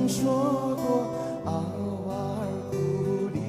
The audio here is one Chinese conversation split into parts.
说过奥尔古里。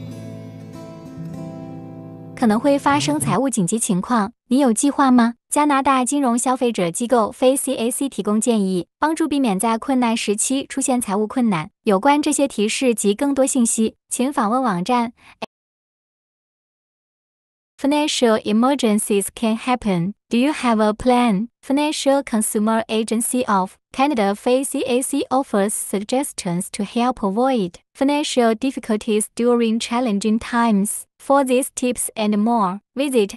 可能会发生财务紧急情况，你有计划吗？加拿大金融消费者机构非 CAC 提供建议，帮助避免在困难时期出现财务困难。有关这些提示及更多信息，请访问网站。Financial emergencies can happen. Do you have a plan? Financial Consumer Agency of Canada (FCAC) offers suggestions to help avoid financial difficulties during challenging times. For these tips and more, visit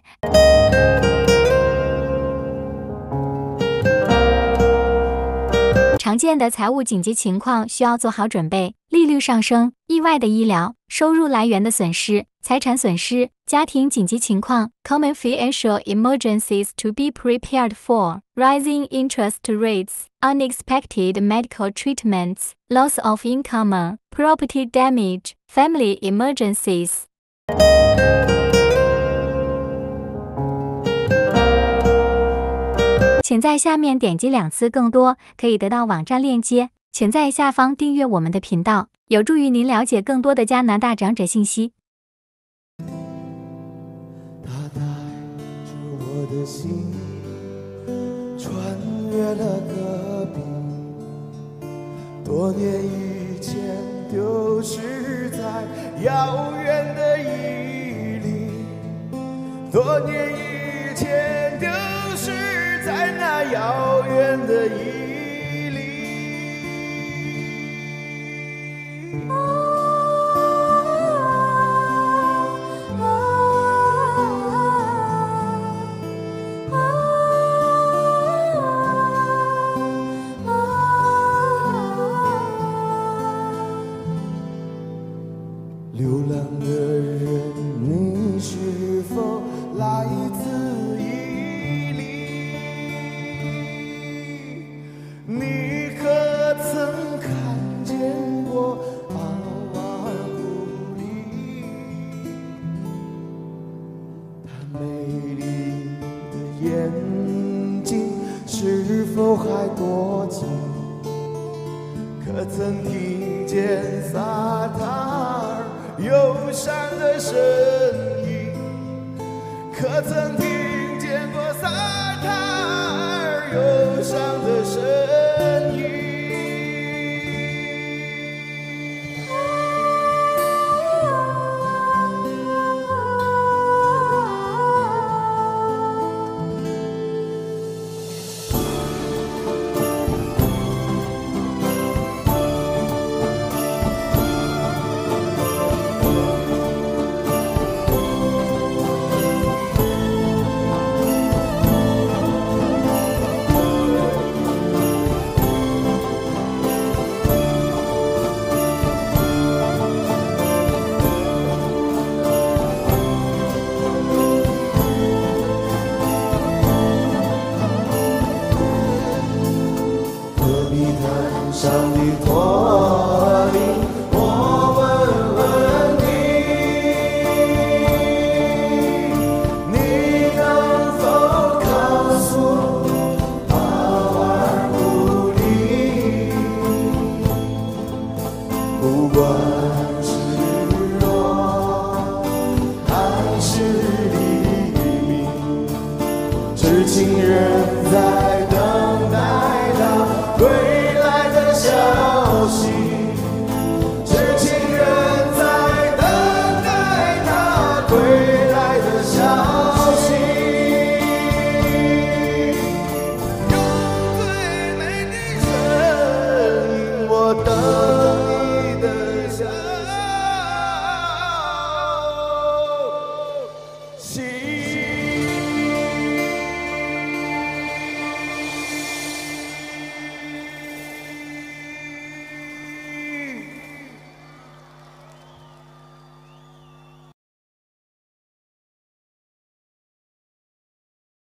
常见的财务紧急情况需要做好准备：利率上升、意外的医疗、收入来源的损失、财产损失、家庭紧急情况 （Common financial emergencies to be prepared for）、rising interest rates、unexpected medical treatments、loss of income、property damage、family emergencies。请在下面点击2次更多，可以得到网站链接。请在下方订阅我们的频道，有助于您了解更多的加拿大长者信息。 它带着我的心，穿越了戈壁。多年以前，丢失在遥远的伊犁。多年以前，丢失在那遥远的伊犁。流浪的人，你是否来自伊犁？你可曾看见过奥尔古里？她美丽的眼睛是否还多情？可曾听见萨塔尔忧伤的声音？可曾听